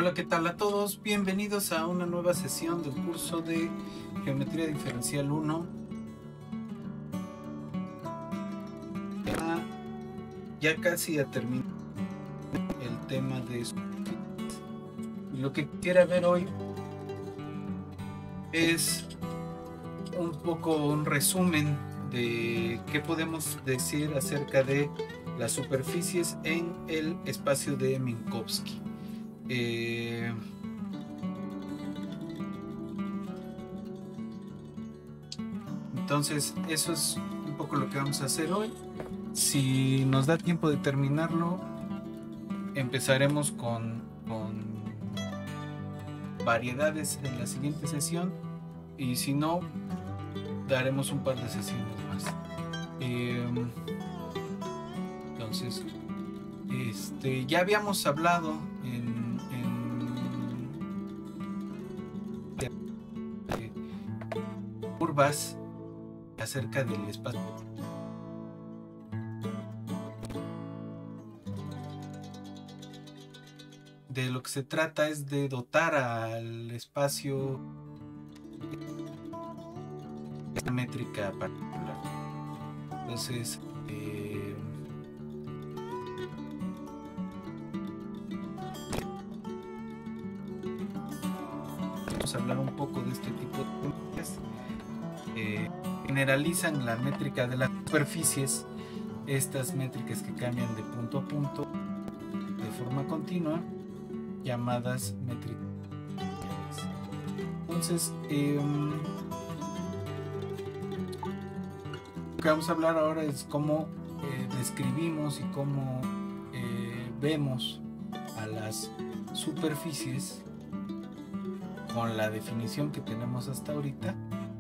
Hola, ¿qué tal a todos? Bienvenidos a una nueva sesión del curso de Geometría Diferencial 1. Ya casi a terminar el tema de superficies. Y lo que quiero ver hoy es un poco un resumen de qué podemos decir acerca de las superficies en el espacio de Minkowski. Entonces, eso es un poco lo que vamos a hacer hoy. Si nos da tiempo de terminarlo, empezaremos con variedades en la siguiente sesión, y si no, daremos un par de sesiones más. Entonces, ya habíamos hablado en curvas acerca del espacio. De lo que se trata es de dotar al espacio esta métrica particular. Entonces, vamos a hablar un poco de este tipo de métricas. Generalizan la métrica de las superficies, estas métricas que cambian de punto a punto de forma continua, llamadas métricas. Entonces, lo que vamos a hablar ahora es cómo describimos y cómo vemos a las superficies con la definición que tenemos hasta ahorita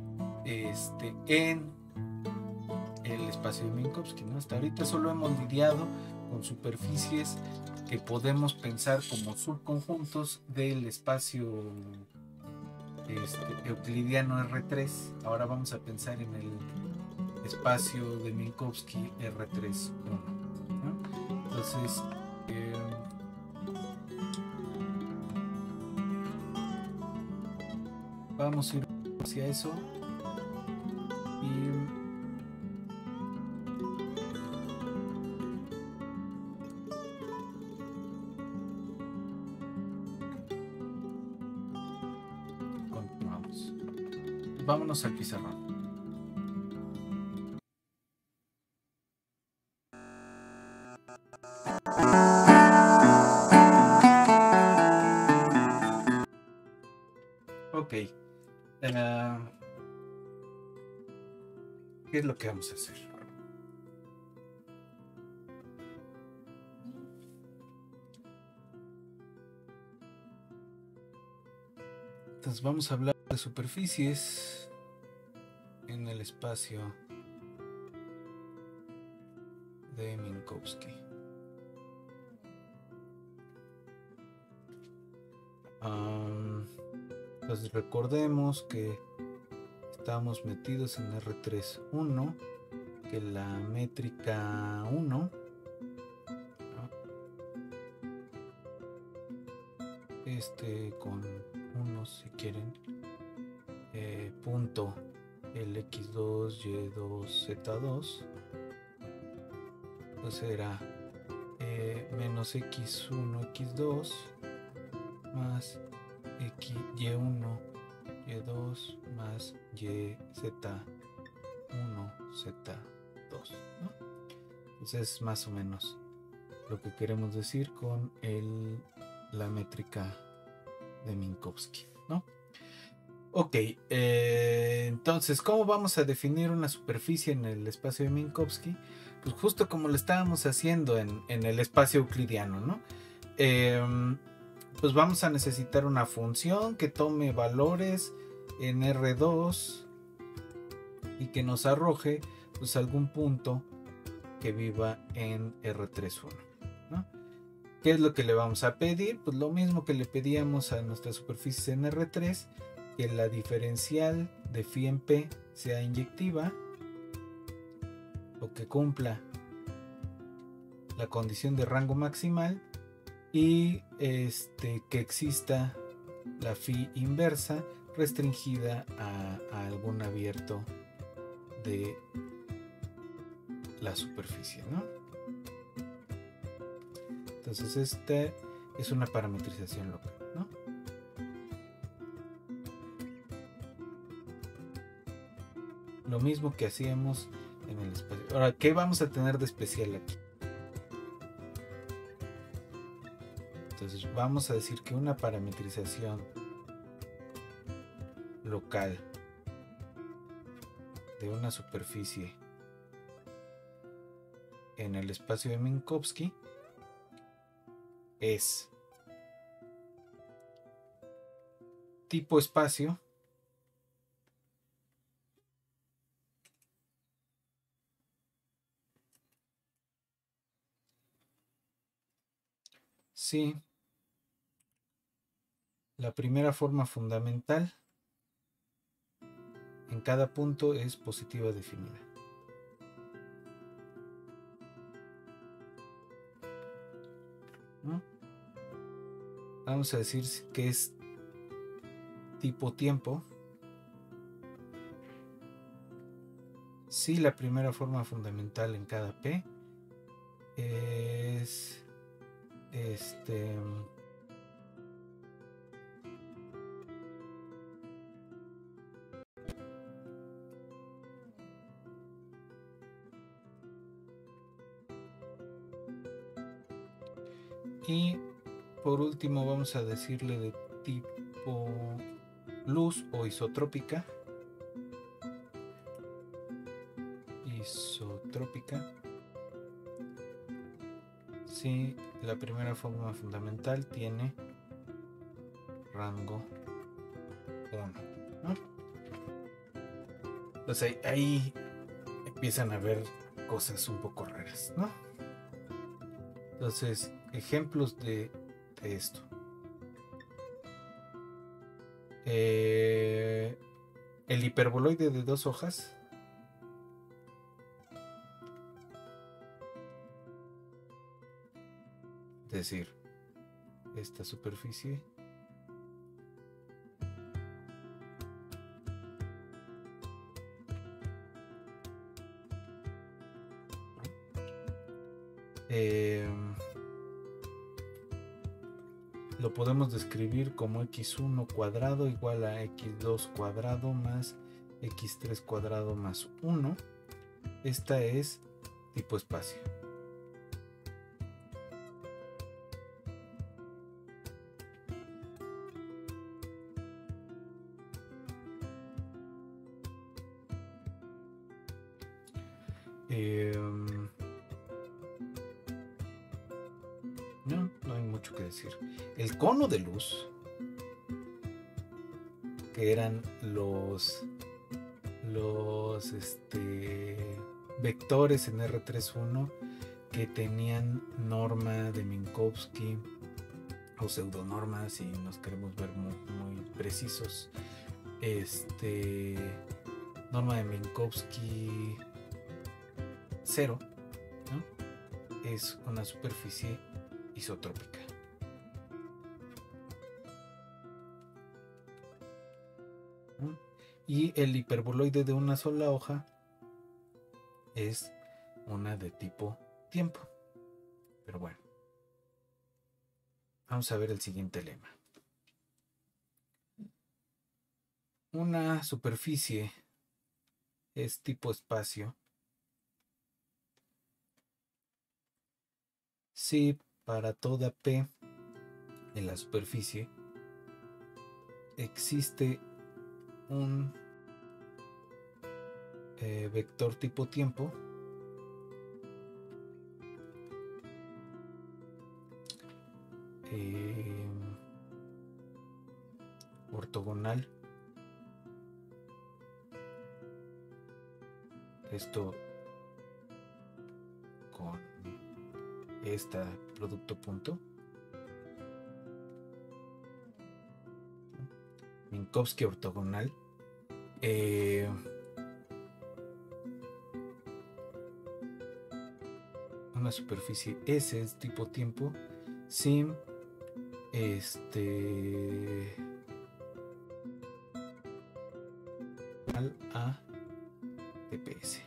en el espacio de Minkowski, ¿no? Hasta ahorita solo hemos lidiado con superficies que podemos pensar como subconjuntos del espacio euclidiano R3. Ahora vamos a pensar en el espacio de Minkowski R3, 1, ¿no? Entonces, vamos a ir hacia eso y continuamos. Vámonos al pizarrón. Ok. ¿Qué es lo que vamos a hacer? Entonces vamos a hablar de superficies en el espacio de Minkowski. Entonces recordemos que estamos metidos en R3, 1, que la métrica 1 con 1 si quieren, punto el x2 y2 z2, pues será menos x1 x2 más y1 y2 más y z1 z2, ¿no? Entonces es más o menos lo que queremos decir con la métrica de Minkowski, ¿no? Ok, entonces, ¿cómo vamos a definir una superficie en el espacio de Minkowski? Pues justo como lo estábamos haciendo en el espacio euclidiano, ¿no? Pues vamos a necesitar una función que tome valores en R2 y que nos arroje pues algún punto que viva en R3, 1, ¿no? ¿Qué es lo que le vamos a pedir? Pues lo mismo que le pedíamos a nuestras superficies en R3, que la diferencial de phi en P sea inyectiva o que cumpla la condición de rango maximal y que exista la phi inversa restringida a algún abierto de la superficie, ¿no? Entonces esta es una parametrización local, ¿no? Lo mismo que hacíamos en el espacio. Ahora, ¿qué vamos a tener de especial aquí? Entonces vamos a decir que una parametrización local de una superficie en el espacio de Minkowski es tipo espacio si la primera forma fundamental en cada punto es positiva definida. ¿No? Vamos a decir que es tipo tiempo si la primera forma fundamental en cada P es y por último vamos a decirle de tipo luz o isotrópica. Si la primera forma fundamental tiene rango 1, ¿no? Entonces ahí empiezan a ver cosas un poco raras, ¿no? Entonces, ejemplos de esto. El hiperboloide de 2 hojas. Es decir, esta superficie lo podemos describir como x1 cuadrado igual a x2 cuadrado más x3 cuadrado más 1. Esta es tipo espacio. No hay mucho que decir. El cono de luz, que eran los vectores en R31 que tenían norma de Minkowski o pseudonorma, si nos queremos ver muy precisos. Norma de Minkowski 0, ¿no? Es una superficie isotrópica. ¿No? Y el hiperboloide de una sola hoja es una de tipo tiempo. Pero bueno, vamos a ver el siguiente lema. Una superficie es tipo espacio si para toda P en la superficie existe un vector tipo tiempo ortogonal. Esto con esta producto punto. Minkowski ortogonal. Una superficie S es tipo tiempo sim a TPS.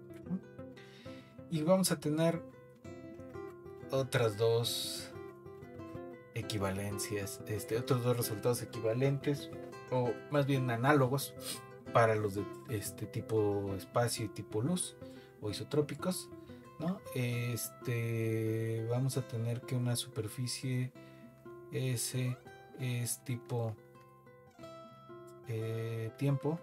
Y vamos a tener otras dos equivalencias, otros dos resultados equivalentes, o más bien análogos, para los de tipo espacio y tipo luz, o isotrópicos, ¿no? Vamos a tener que una superficie S es tipo tiempo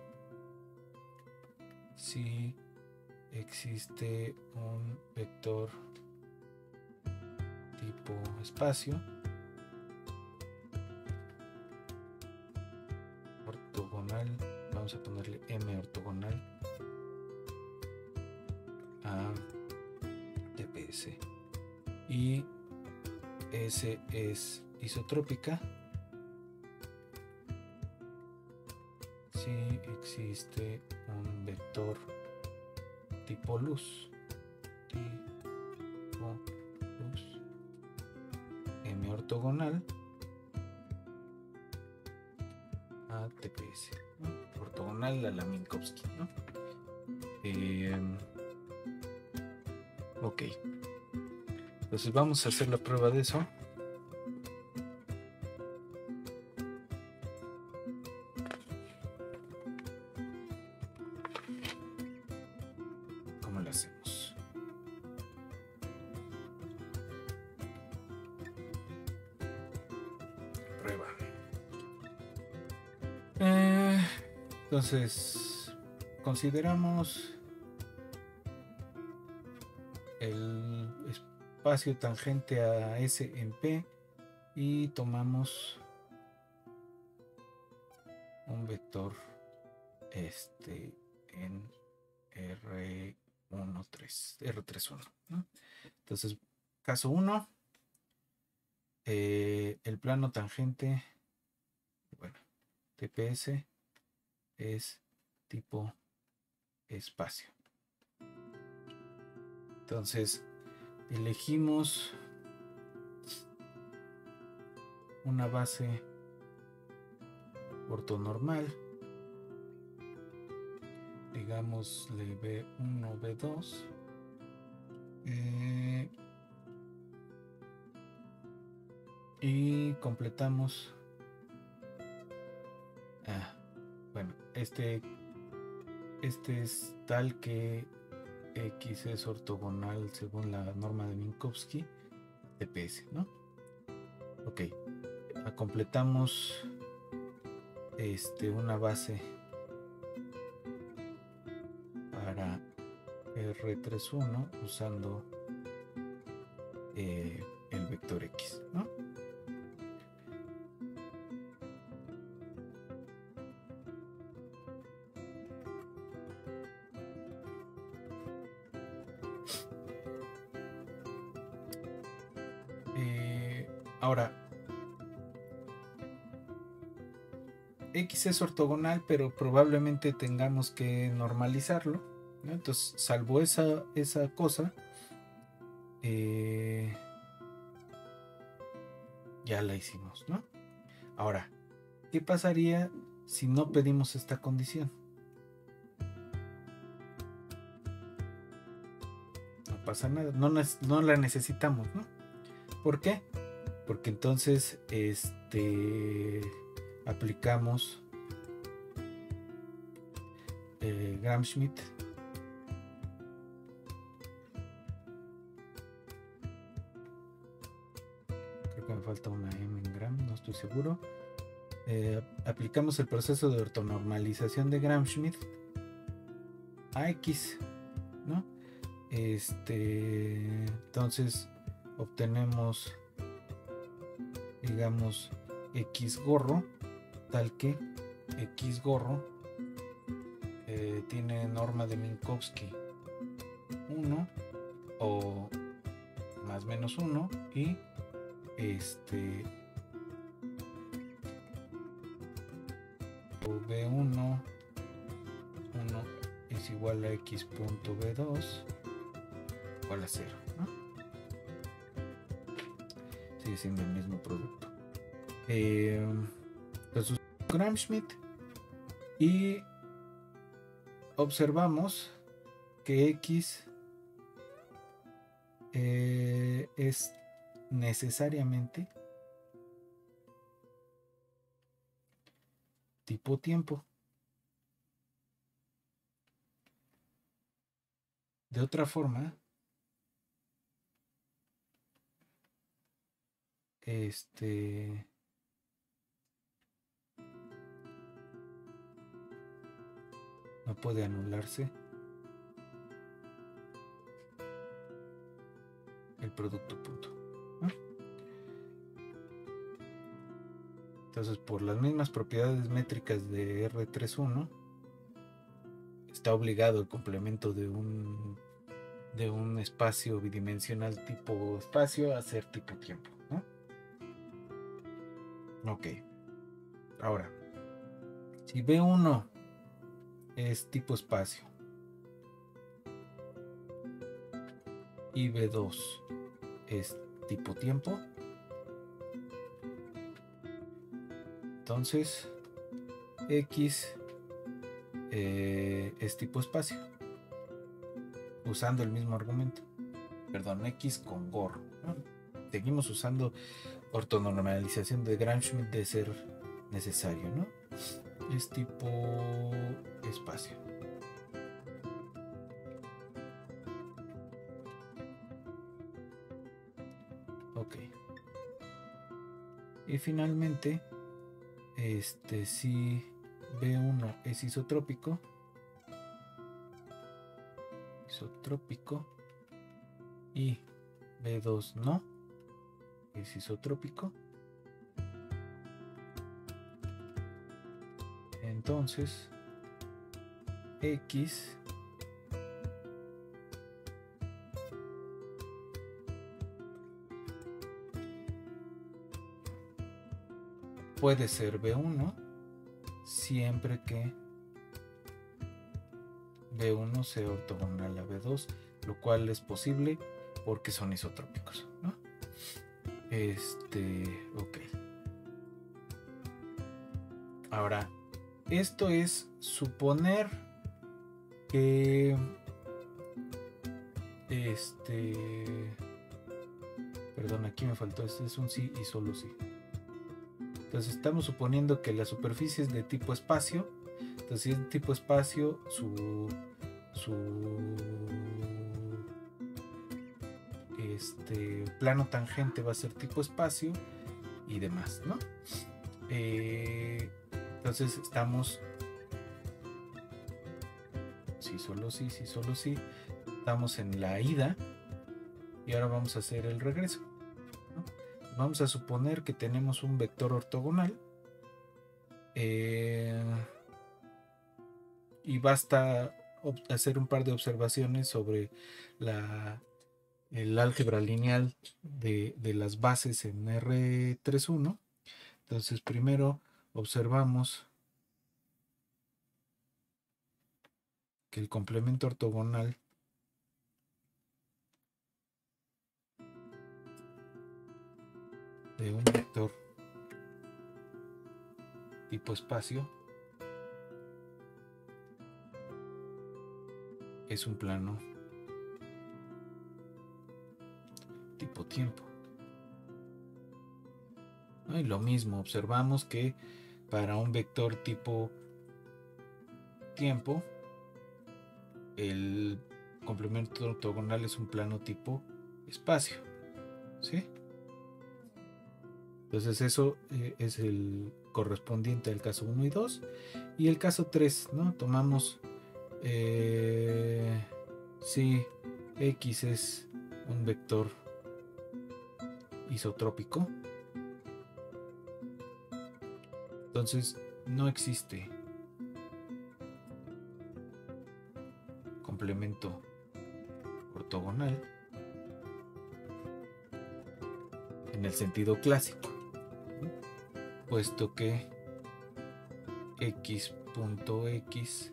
si existe un vector tipo espacio ortogonal, vamos a ponerle M ortogonal a TPS, y S es isotrópica si existe un vector tipo luz, M ortogonal a TPS, ¿no? Ortogonal a la Minkowski, ¿no? Ok, entonces vamos a hacer la prueba de eso. ¿Cómo lo hacemos? Prueba. Entonces consideramos el espacio tangente a S en P y tomamos un vector en R31, ¿no? Entonces, caso 1, el plano tangente, bueno, TPS es tipo espacio. Entonces elegimos una base ortonormal, digámosle B1, B2, y completamos. Bueno, este es tal que X es ortogonal según la norma de Minkowski TPS, ¿no? Ok, completamos una base para R31 usando el vector X, ¿no? Ahora, X es ortogonal, pero probablemente tengamos que normalizarlo, ¿no? Entonces, salvo esa cosa, ya la hicimos, ¿no? Ahora, ¿qué pasaría si no pedimos esta condición? No pasa nada, no la necesitamos, ¿no? ¿Por qué? Porque entonces aplicamos Gram-Schmidt, creo que me falta una M en Gram, no estoy seguro. Aplicamos el proceso de ortonormalización de Gram-Schmidt a X, ¿no? Entonces obtenemos, digamos, X gorro, tal que X gorro tiene norma de Minkowski 1 o más menos 1 y B1 1 es igual a X punto B2 igual a 0, ¿no? sigue siendo el mismo producto. Entonces Gram-Schmidt y observamos que X es necesariamente tipo tiempo. De otra forma, no puede anularse el producto punto, ¿no? Entonces, por las mismas propiedades métricas de R31, está obligado el complemento de un espacio bidimensional tipo espacio a ser tipo tiempo, ¿no? Ok. Ahora, si B1 es tipo espacio y B2 es tipo tiempo, entonces X es tipo espacio, usando el mismo argumento. Perdón, X con gorro, ¿no? Seguimos usando ortonormalización de Gram-Schmidt de ser necesario, ¿no? Es tipo espacio. Ok. Y finalmente, si B1 es isotrópico, y B2 no es isotrópico, entonces X puede ser B1 siempre que B1 sea ortogonal a B2, lo cual es posible porque son isotrópicos, ¿no? Ok. Ahora, esto es suponer que perdón, aquí me faltó, este es un sí y solo sí. Entonces estamos suponiendo que la superficie es de tipo espacio. Entonces si es de tipo espacio, su plano tangente va a ser tipo espacio y demás, ¿no? Entonces estamos sí, solo sí, estamos en la ida y ahora vamos a hacer el regreso, ¿no? Vamos a suponer que tenemos un vector ortogonal y basta hacer un par de observaciones sobre el álgebra lineal de las bases en R31. Entonces primero observamos que el complemento ortogonal de un vector tipo espacio es un plano tipo tiempo. Y lo mismo, observamos que para un vector tipo tiempo, el complemento ortogonal es un plano tipo espacio, ¿sí? Entonces eso es el correspondiente al caso 1 y 2. Y el caso 3, ¿no? Tomamos si X es un vector isotrópico, entonces no existe complemento ortogonal en el sentido clásico, ¿no? Puesto que x.x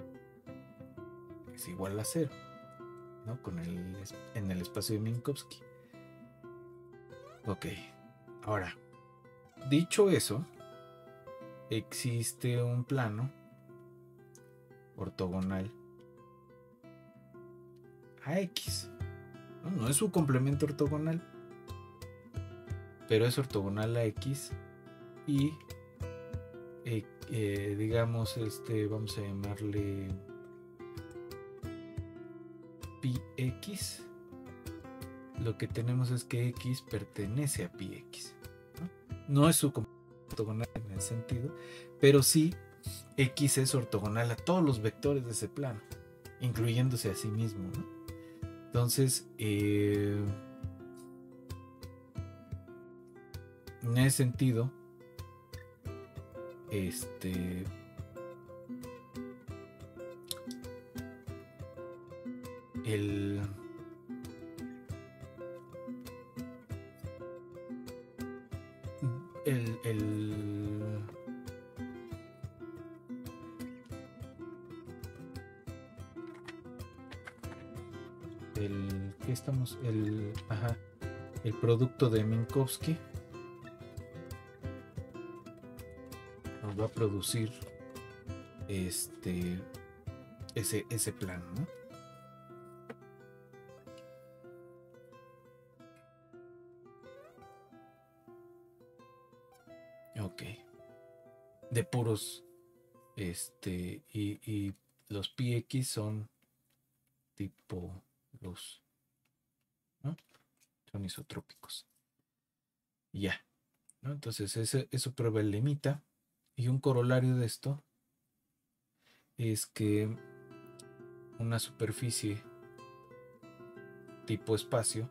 es igual a 0, ¿no? En el espacio de Minkowski. Ok, Ahora, dicho eso, existe un plano ortogonal a X. No es su complemento ortogonal, pero es ortogonal a X y digamos, vamos a llamarle Px. Lo que tenemos es que X pertenece a Px. No es su complemento ortogonal en el sentido, pero sí X es ortogonal a todos los vectores de ese plano, incluyéndose a sí mismo, ¿no? Entonces, en ese sentido, el ¿qué estamos? El producto de Minkowski nos va a producir ese plano, ¿no? Ok. De puros y los Px son tipo luz, ¿no? Son isotrópicos. Ya, ¿no? Entonces eso prueba el lemita. Y un corolario de esto es que una superficie tipo espacio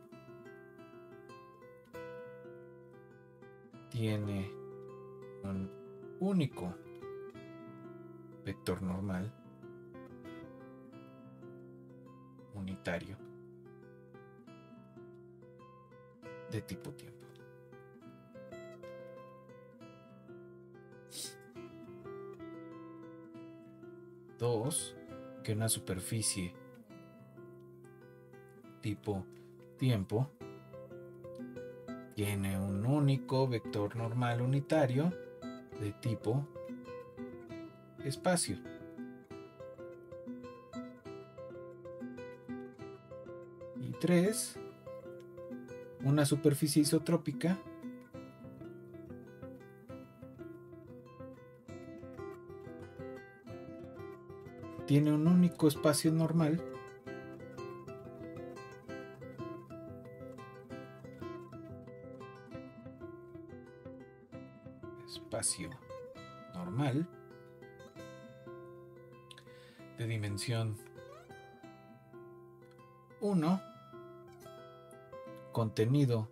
tiene un único vector normal unitario de tipo tiempo. Dos, que una superficie tipo tiempo tiene un único vector normal unitario de tipo espacio. Y 3, una superficie isotrópica tiene un único espacio normal normal de dimensión 1 contenido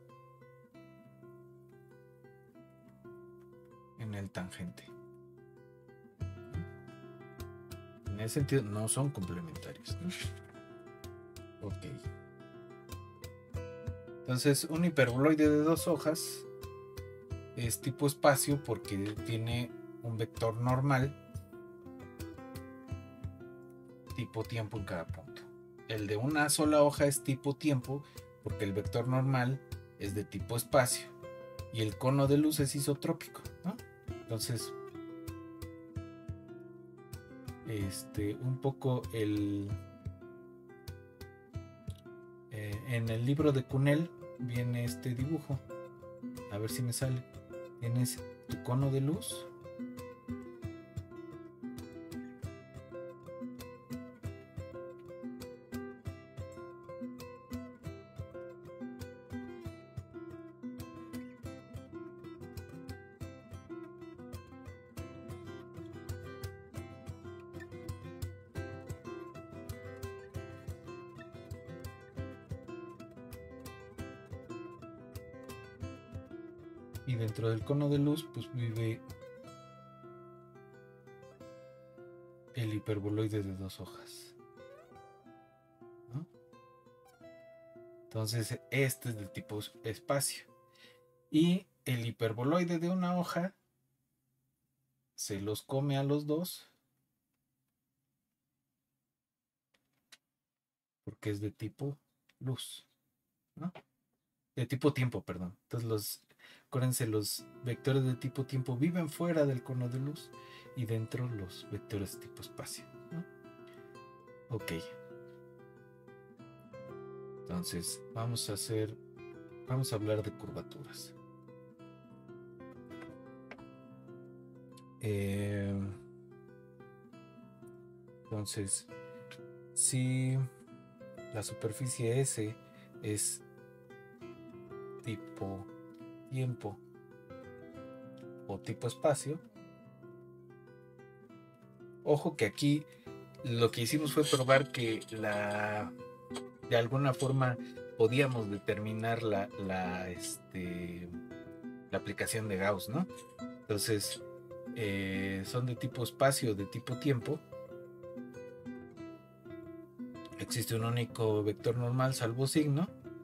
en el tangente. En ese sentido no son complementarios, ¿no? Ok. Entonces un hiperboloide de dos hojas es tipo espacio porque tiene un vector normal tipo tiempo en cada punto. El de una sola hoja es tipo tiempo porque el vector normal es de tipo espacio y el cono de luz es isotrópico, ¿no? Entonces un poco en el libro de Cunel viene este dibujo, a ver si me sale. Tienes tu cono de luz y dentro del cono de luz pues vive el hiperboloide de dos hojas, ¿no? Entonces este es del tipo espacio y el hiperboloide de una hoja se los come a los dos porque es de tipo luz, ¿no? De tipo tiempo, perdón. Entonces Acuérdense, los vectores de tipo tiempo viven fuera del cono de luz y dentro los vectores de tipo espacio, ¿no? Ok. Entonces, vamos a hablar de curvaturas. Entonces, si la superficie S es tipo tiempo o tipo espacio, ojo que aquí lo que hicimos fue probar que de alguna forma podíamos determinar la aplicación de Gauss, ¿no? Entonces, son de tipo espacio, de tipo tiempo. Existe un único vector normal salvo signo.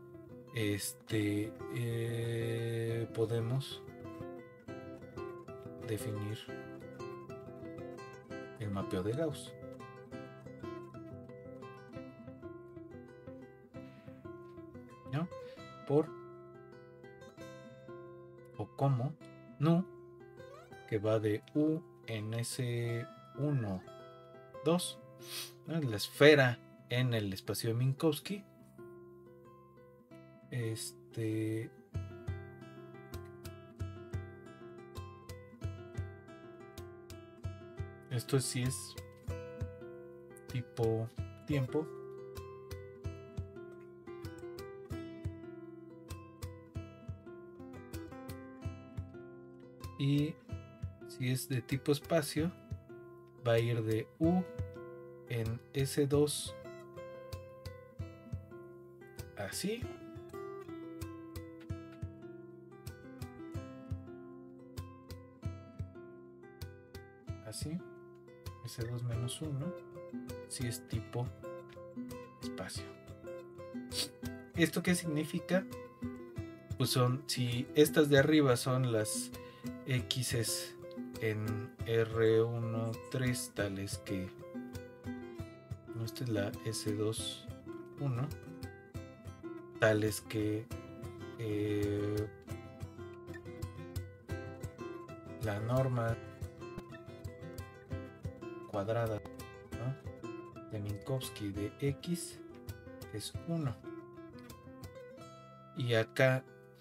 Podemos definir el mapeo de Gauss. ¿No? Por o como nu, que va de U en S1, 2, ¿no? La esfera en el espacio de Minkowski. Esto sí es tipo tiempo. Y si es de tipo espacio, va a ir de U en S2 así. Así. S2 menos 1 si es tipo espacio. ¿Esto qué significa? Pues si estas de arriba son las X's en R1,3 tales que esta es la S2,1 tales que la norma cuadrada, ¿no?, de Minkowski de X es 1 y acá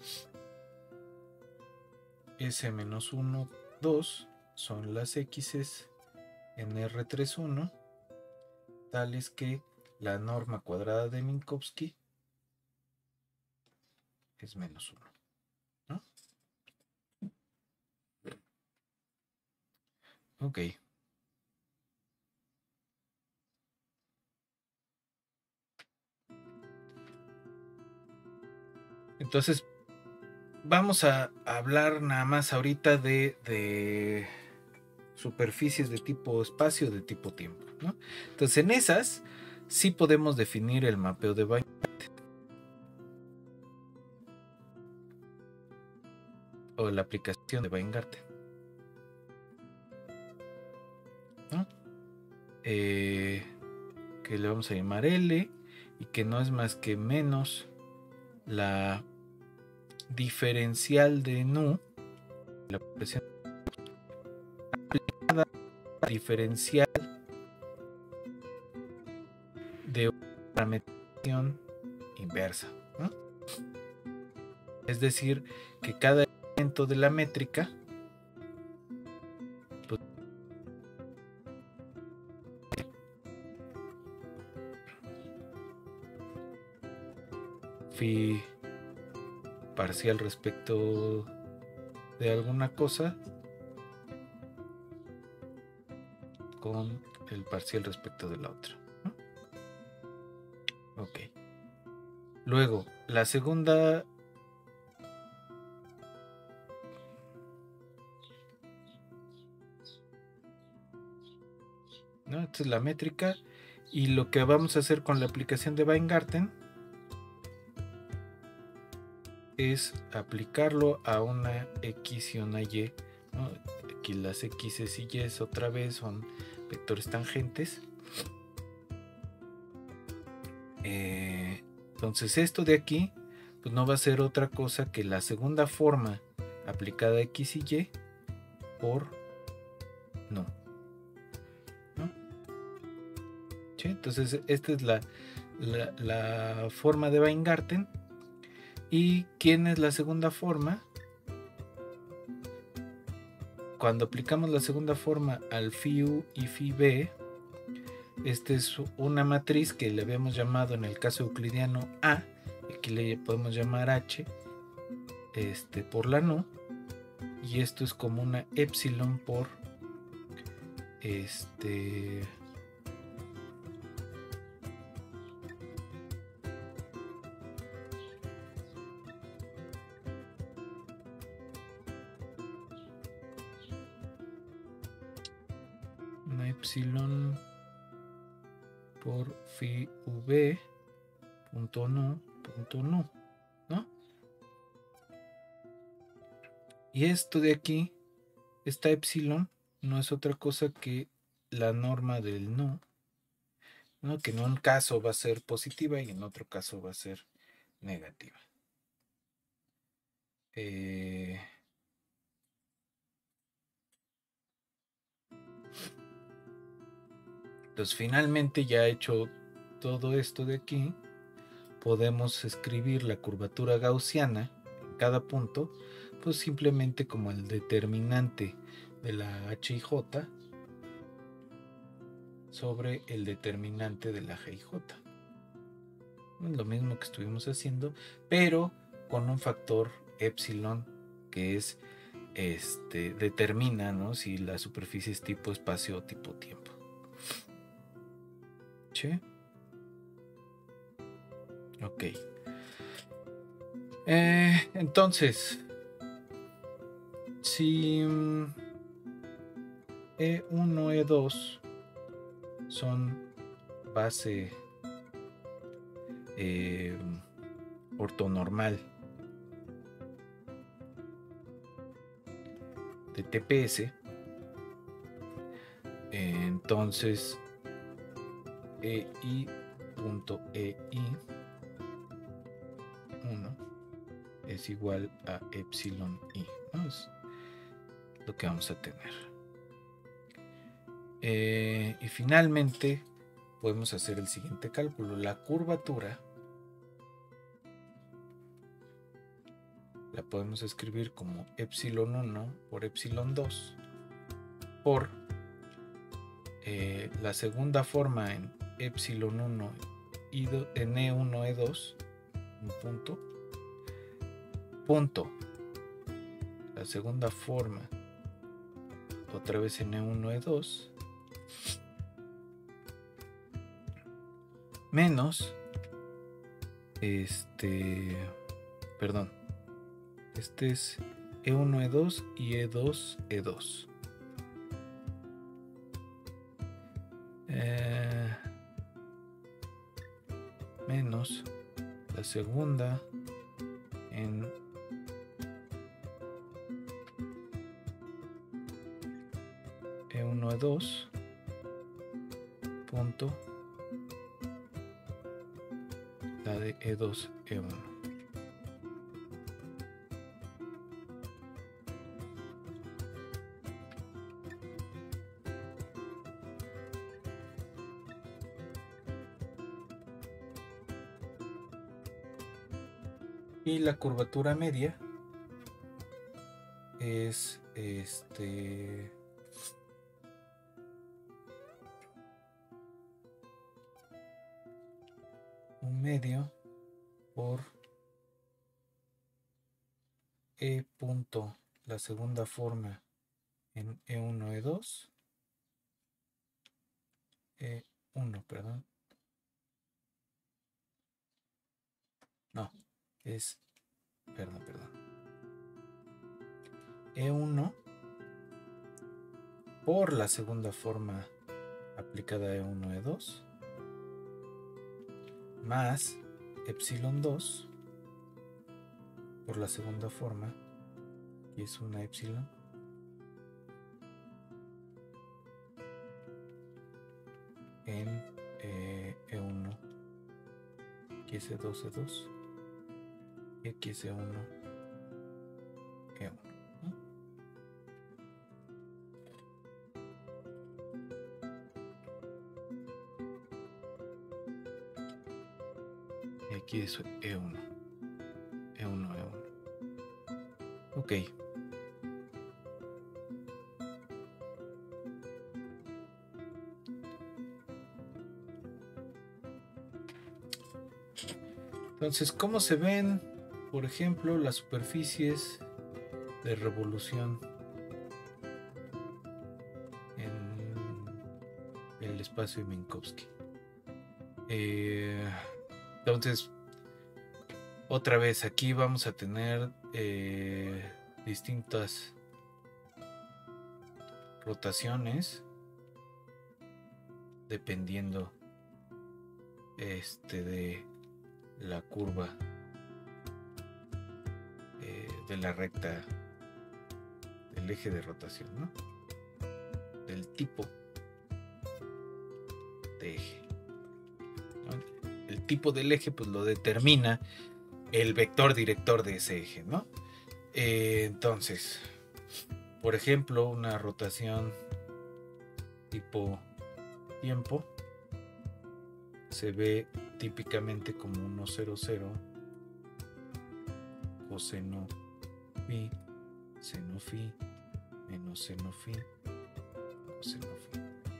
S menos 1, 2 son las X's en R3,1 tales que la norma cuadrada de Minkowski es menos 1, ¿no? Ok. Entonces, vamos a hablar nada más ahorita de superficies de tipo espacio, de tipo tiempo, ¿no? Entonces, en esas sí podemos definir el mapeo de Weingarten o la aplicación de Weingarten, ¿no? Que le vamos a llamar L y que no es más que menos la diferencial de nu, la presión aplicada a la diferencial de una parametrización inversa, ¿no? Es decir, que cada elemento de la métrica pues, phi parcial respecto de alguna cosa con el parcial respecto de la otra, ¿no? Ok. Luego, la segunda ¿no? Esta es la métrica y lo que vamos a hacer con la aplicación de Weingarten es aplicarlo a una X y una Y, ¿no? Aquí las X y Y otra vez son vectores tangentes. Entonces esto de aquí pues no va a ser otra cosa que la segunda forma aplicada a X y Y por no. ¿No? ¿Sí? Entonces esta es la forma de Weingarten. ¿Y quién es la segunda forma? Cuando aplicamos la segunda forma al phi u y phi b, esta es una matriz que le habíamos llamado en el caso euclidiano A, aquí le podemos llamar H, por la no, y esto es como una epsilon por una epsilon por phi v punto no, ¿no? Y esto de aquí, esta epsilon, no es otra cosa que la norma del no, que en un caso va a ser positiva y en otro caso va a ser negativa. Entonces finalmente ya hecho todo esto de aquí, podemos escribir la curvatura gaussiana en cada punto, pues simplemente como el determinante de la h y j sobre el determinante de la g y j. Lo mismo que estuvimos haciendo, pero con un factor epsilon que es determina, ¿no?, si la superficie es tipo espacio o tipo tiempo. ¿Sí? Ok. Entonces, si E1, E2 son base ortonormal de TPS, entonces EI.EI 1 es igual a epsilon I, ¿no? Es lo que vamos a tener. Y finalmente podemos hacer el siguiente cálculo. La curvatura la podemos escribir como epsilon 1 por epsilon 2 por la segunda forma en epsilon 1 y en E1, E2, un punto, la segunda forma otra vez en E1, E2, menos perdón, este es E1, E2 y E2, E2. Menos la segunda en E1, E2 punto la de E2, E1. Y la curvatura media es un medio por E punto la segunda forma en E1, E2, E1, perdón. No, es, perdón. E1 por la segunda forma aplicada a E1, E2, más epsilon 2 por la segunda forma, y es una epsilon, en E1, aquí es E2, E2, y aquí es E1, E1. aquí es E1. E1, E1. Ok. Entonces, ¿cómo se ven, por ejemplo, las superficies de revolución en el espacio de Minkowski? Entonces, otra vez aquí vamos a tener distintas rotaciones dependiendo de la curva de la recta del eje de rotación, ¿no? Del tipo de eje, ¿no? El tipo del eje pues lo determina el vector director de ese eje, ¿no? Entonces, por ejemplo, una rotación tipo tiempo se ve típicamente como 1, 0, 0, coseno phi, seno phi, menos seno phi, coseno phi,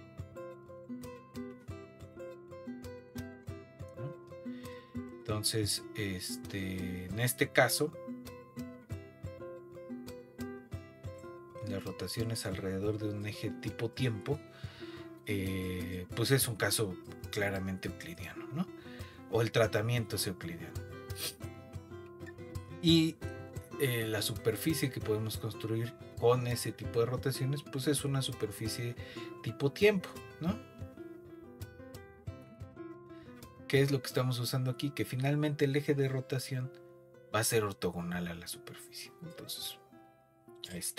¿no? Entonces, en este caso, las rotaciones alrededor de un eje tipo tiempo, pues es un caso claramente euclidiano, ¿no? O el tratamiento es euclidiano. Y la superficie que podemos construir con ese tipo de rotaciones, pues es una superficie tipo tiempo, ¿no? ¿Qué es lo que estamos usando aquí? Que finalmente el eje de rotación va a ser ortogonal a la superficie. Entonces, ahí está.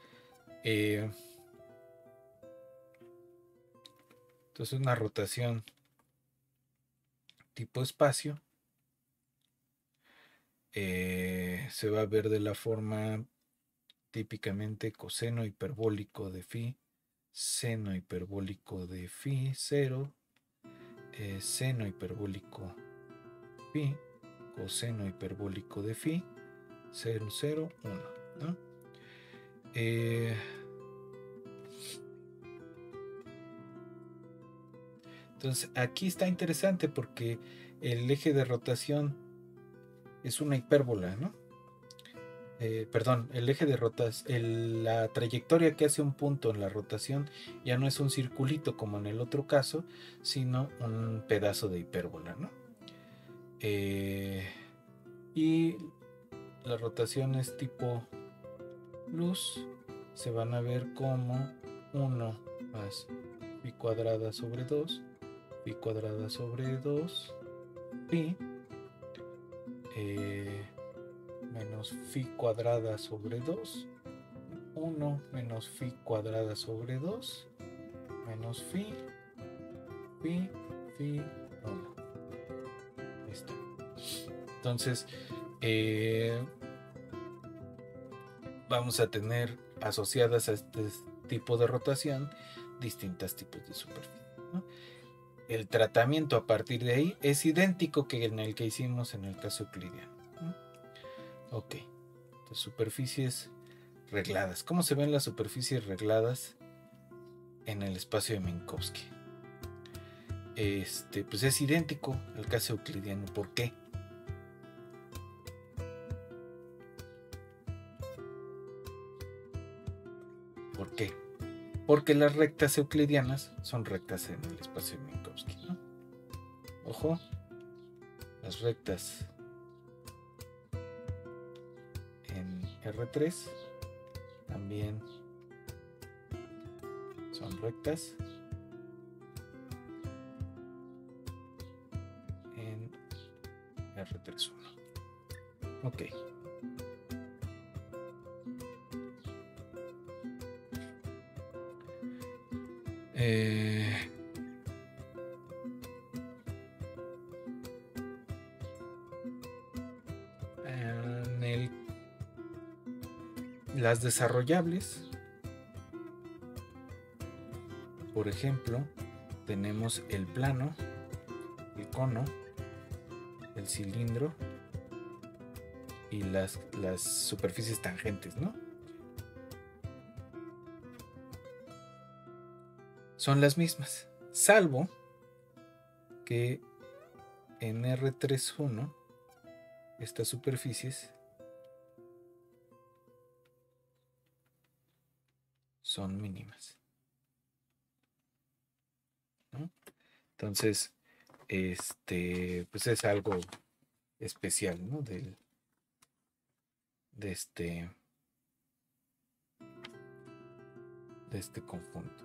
Entonces, una rotación tipo espacio se va a ver de la forma típicamente coseno hiperbólico de phi, seno hiperbólico de phi 0, seno hiperbólico phi, coseno hiperbólico de phi 0, 0, 1, ¿no? Entonces aquí está interesante porque el eje de rotación es una hipérbola, ¿no? Perdón, el eje de rotación, la trayectoria que hace un punto en la rotación ya no es un circulito como en el otro caso, sino un pedazo de hipérbola, ¿no? Y las rotaciones tipo luz se van a ver como 1 más pi cuadrada sobre 2, pi cuadrada sobre 2, pi, menos phi cuadrada sobre 2, 1 menos phi cuadrada sobre 2, menos phi, 1. Ahí está. Entonces, vamos a tener asociadas a este tipo de rotación distintos tipos de superficie, ¿no? El tratamiento a partir de ahí es idéntico que en el que hicimos en el caso euclidiano, ¿no? Ok, entonces superficies regladas. ¿Cómo se ven las superficies regladas en el espacio de Minkowski? Pues es idéntico al caso euclidiano. ¿Por qué? ¿Por qué? Porque las rectas euclidianas son rectas en el espacio de Minkowski, ¿no? Ojo, las rectas en R3 también son rectas en R3.1. Ok. Las desarrollables, por ejemplo, tenemos el plano, el cono, el el cilindro y las superficies tangentes, ¿no? Son las mismas, salvo que en R31 estas superficies son mínimas, ¿no? Entonces, pues es algo especial, ¿no? De este conjunto.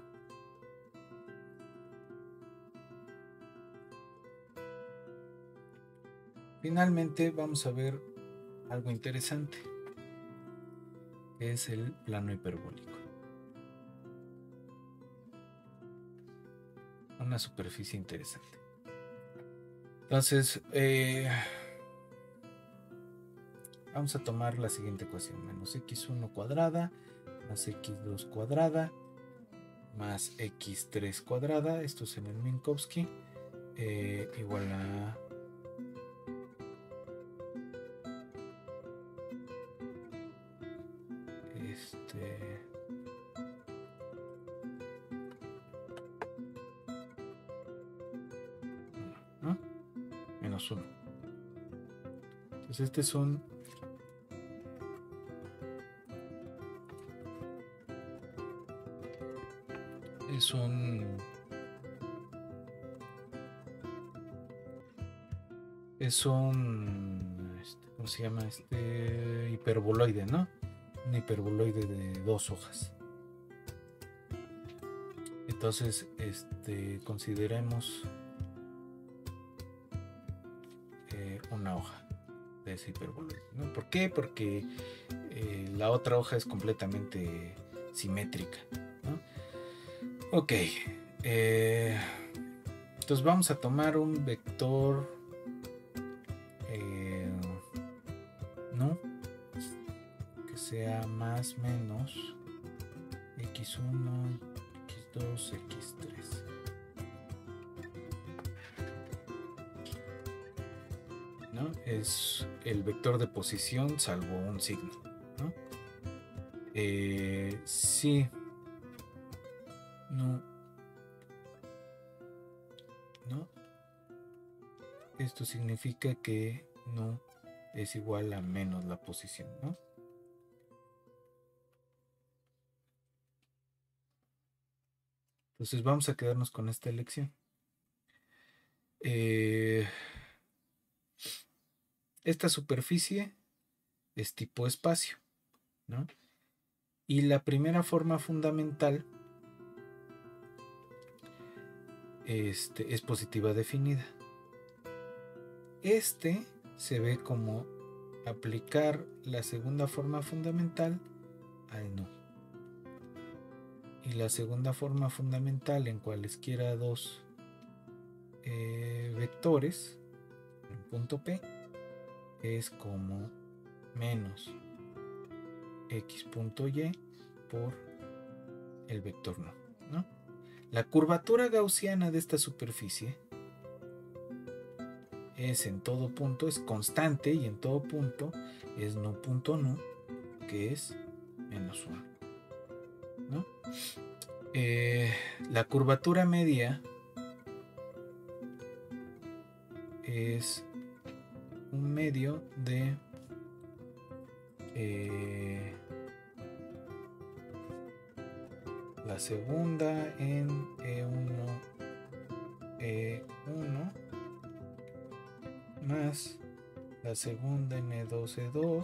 Finalmente vamos a ver algo interesante, que es el plano hiperbólico. Una superficie interesante. Entonces, vamos a tomar la siguiente ecuación: menos x1 cuadrada más x2 cuadrada más x3 cuadrada, esto es en el Minkowski, igual a ¿no? Menos 1. Entonces este es un ¿cómo se llama? Hiperboloide, ¿no? Un hiperboloide de 2 hojas. Entonces, consideremos una hoja de ese hiperboloide, ¿no? ¿Por qué? Porque la otra hoja es completamente simétrica, ¿no? Ok. Entonces vamos a tomar un vector, ¿no? Que sea más menos x1, x2, x3. ¿No? Es el vector de posición salvo un signo, ¿no? Sí. No. Esto significa que no es igual a menos la posición, ¿no? Entonces vamos a quedarnos con esta elección. Esta superficie es tipo espacio, ¿no? Y la primera forma fundamental es positiva definida. Se ve como aplicar la segunda forma fundamental al no. Y la segunda forma fundamental en cualesquiera dos vectores, en punto P, es como menos x punto y por el vector no, ¿no? La curvatura gaussiana de esta superficie es en todo punto, es constante, y en todo punto es no punto no, que es menos 1, ¿no? La curvatura media es un medio de la segunda en E1, E1 más la segunda en E2, E2,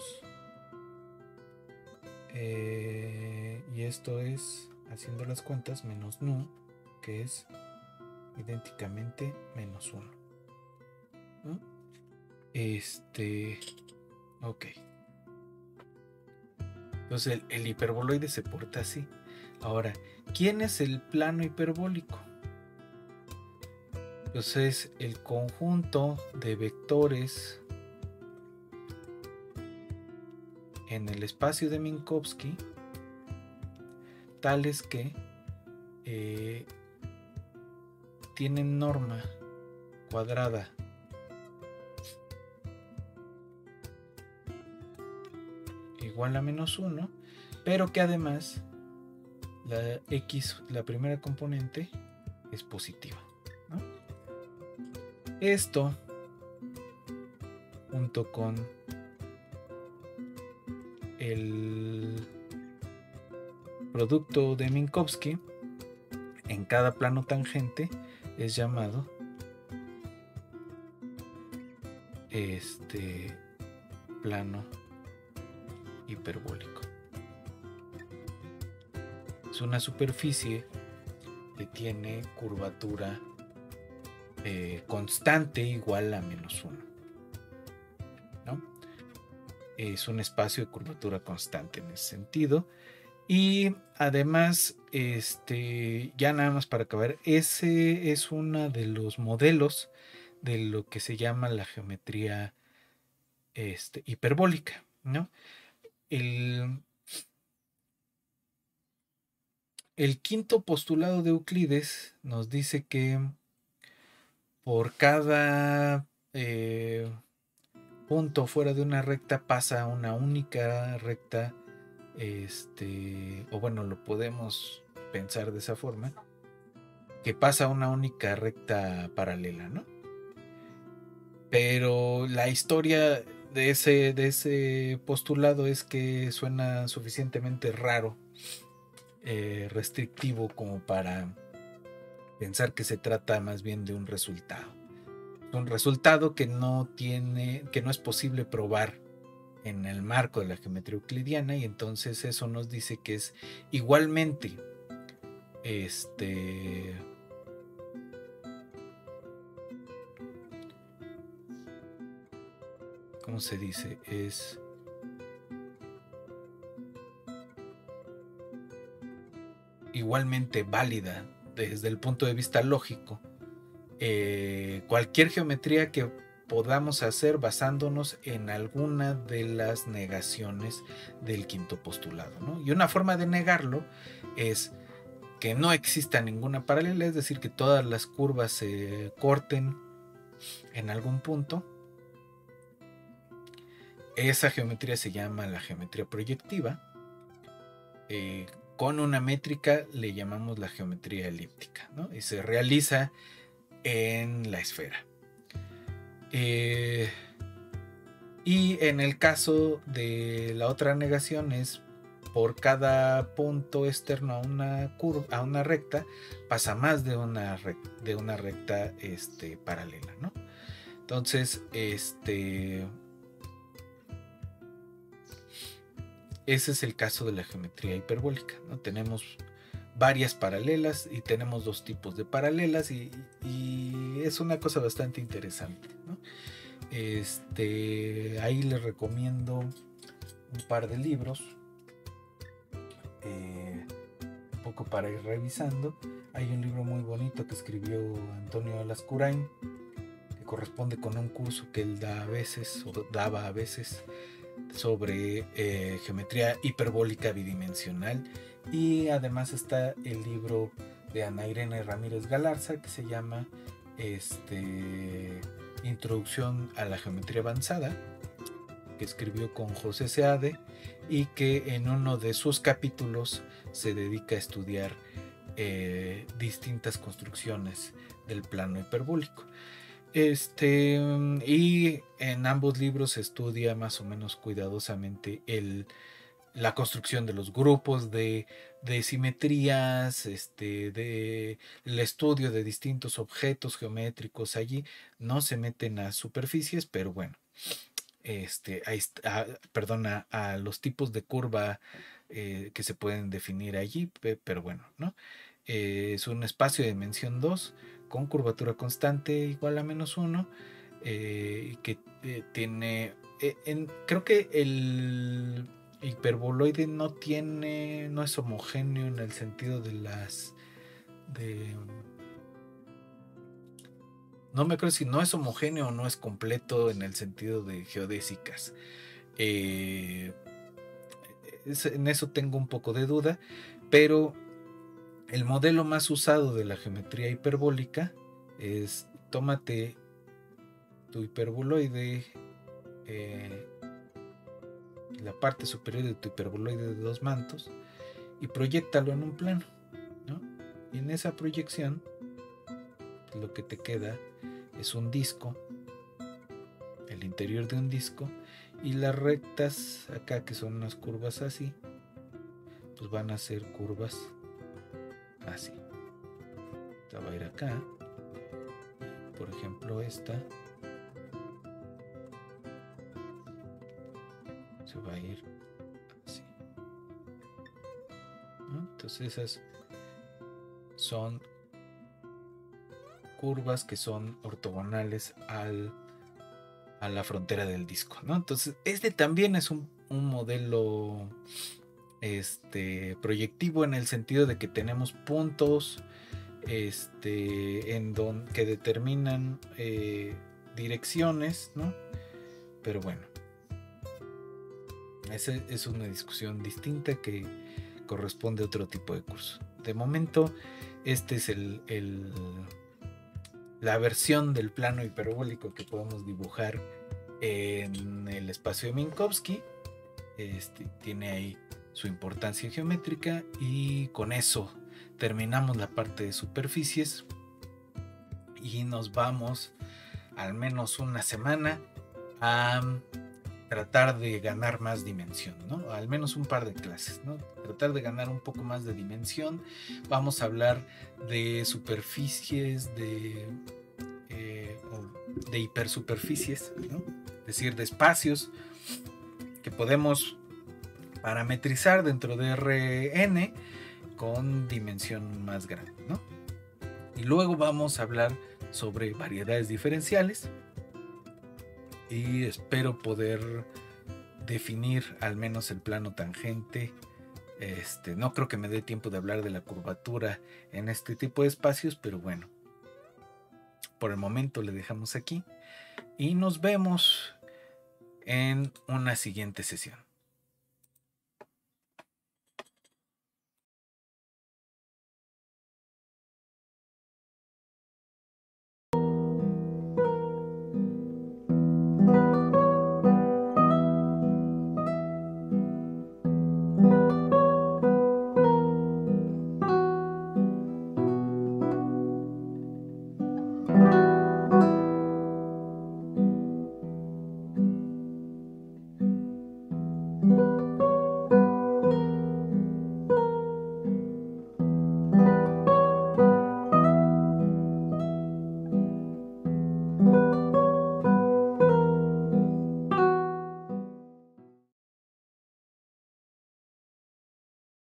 y esto es, haciendo las cuentas, menos nu, que es idénticamente menos 1, ¿no? Ok. Entonces el hiperboloide se porta así. Ahora, ¿quién es el plano hiperbólico? Pues es el conjunto de vectores en el espacio de Minkowski tales que tienen norma cuadrada igual a -1, pero que además la x, la primera componente, es positiva, ¿no? Esto, junto con el producto de Minkowski en cada plano tangente, es llamado plano hiperbólico. Es una superficie que tiene curvatura constante igual a -1, ¿no? Es un espacio de curvatura constante en ese sentido. Y además, ya nada más para acabar, ese es uno de los modelos de lo que se llama la geometría hiperbólica, ¿no? El quinto postulado de Euclides nos dice que por cada punto fuera de una recta pasa una única recta, o bueno, lo podemos pensar de esa forma, que pasa una única recta paralela, ¿no? Pero la historia de ese postulado es que suena suficientemente raro, restrictivo, como para pensar que se trata más bien de un resultado que no es posible probar en el marco de la geometría euclidiana, y entonces eso nos dice que es igualmente ¿cómo se dice? Es igualmente válida desde el punto de vista lógico cualquier geometría que podamos hacer basándonos en alguna de las negaciones del quinto postulado, ¿no? Y una forma de negarlo es que no exista ninguna paralela, es decir, que todas las curvas se corten en algún punto. Esa geometría se llama la geometría proyectiva. Con una métrica le llamamos la geometría elíptica, ¿no? Y se realiza en la esfera. Y en el caso de la otra negación es por cada punto externo a una recta pasa más de una recta paralela, ¿no? Entonces ese es el caso de la geometría hiperbólica, ¿no? Tenemos varias paralelas y tenemos dos tipos de paralelas y es una cosa bastante interesante, ¿no? Ahí les recomiendo un par de libros un poco para ir revisando. Hay un libro muy bonito que escribió Antonio Lascurain, que corresponde con un curso que él da a veces o daba a veces sobre geometría hiperbólica bidimensional. Y además está el libro de Ana Irene Ramírez Galarza, que se llama Introducción a la Geometría Avanzada, que escribió con José Seade y que en uno de sus capítulos se dedica a estudiar distintas construcciones del plano hiperbólico. Y en ambos libros se estudia más o menos cuidadosamente la construcción de los grupos de simetrías, el estudio de distintos objetos geométricos. Allí no se meten a superficies, pero bueno, a los tipos de curva que se pueden definir allí, pero bueno, ¿no? Es un espacio de dimensión 2 con curvatura constante igual a -1, que tiene, creo que el hiperboloide no es homogéneo en el sentido no me acuerdo si no es homogéneo o no es completo en el sentido de geodésicas. En eso tengo un poco de duda, pero el modelo más usado de la geometría hiperbólica es: tómate tu hiperboloide la parte superior de tu hiperboloide de 2 mantos y proyéctalo en un plano, ¿no? Y en esa proyección lo que te queda es un disco, el interior de un disco, y las rectas acá, que son unas curvas así, pues van a ser curvas así. Esta va a ir acá, por ejemplo esta se va a ir así, ¿no? Entonces esas son curvas que son ortogonales a la frontera del disco, ¿no? Entonces este también es un modelo proyectivo, en el sentido de que tenemos puntos que determinan direcciones, ¿no? Pero bueno, esa es una discusión distinta que corresponde a otro tipo de curso. De momento, este es la versión del plano hiperbólico que podemos dibujar en el espacio de Minkowski. Tiene ahí su importancia geométrica, y con eso terminamos la parte de superficies y nos vamos al menos una semana a tratar de ganar más dimensión, ¿no? Al menos un par de clases, ¿no? Tratar de ganar un poco más de dimensión. Vamos a hablar de superficies, de hipersuperficies, ¿no? Es decir, de espacios que podemos parametrizar dentro de Rn con dimensión más grande, ¿no? Y luego vamos a hablar sobre variedades diferenciales, y espero poder definir al menos el plano tangente. No creo que me dé tiempo de hablar de la curvatura en este tipo de espacios, pero bueno, por el momento le dejamos aquí y nos vemos en una siguiente sesión.